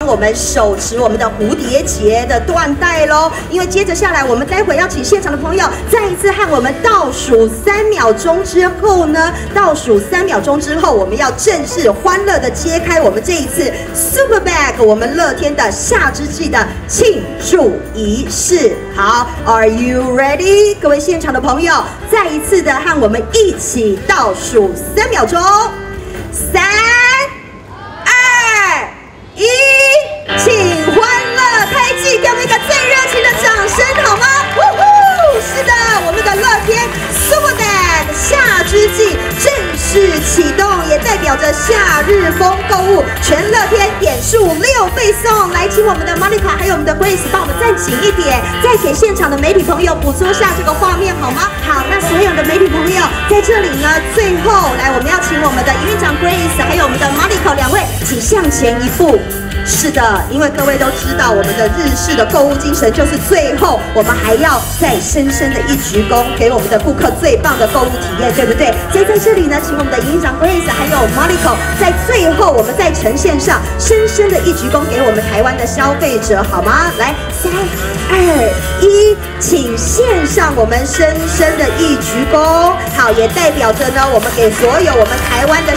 我们手持我们的蝴蝶结的缎带咯，因为接着下来，我们待会要请现场的朋友再一次和我们倒数3秒钟之后呢，倒数3秒钟之后，我们要正式欢乐的揭开我们这一次 Super Bag 我们乐天的夏之祭的庆祝仪式。好 ，Are you ready？ 各位现场的朋友，再一次的和我们一起倒数3秒钟，3、2、1，请欢乐开季，给我们一个最热情的掌声，好吗？是的，我们的乐天 Super Bag 夏之祭正式启动，也代表着夏日风购物，全乐天点数6倍送。来，请我们的 Monica 还有我们的 Grace 帮我们站紧一点，再给现场的媒体朋友捕捉下这个画面，好吗？好，那所有的媒体朋友在这里呢，最后来，我们要请我们的营运长 Grace 还有我们的 Monica 2位，请向前一步。是的，因为各位都知道，我们的日式的购物精神就是最后我们还要再深深的一鞠躬，给我们的顾客最棒的购物体验，对不对？所以在这里呢，请我们的营运长 Grace 还有 Monica 在最后我们在呈现上深深的一鞠躬给我们台湾的消费者，好吗？来，3、2、1，请献上我们深深的一鞠躬。好，也代表着呢，我们给所有我们台湾的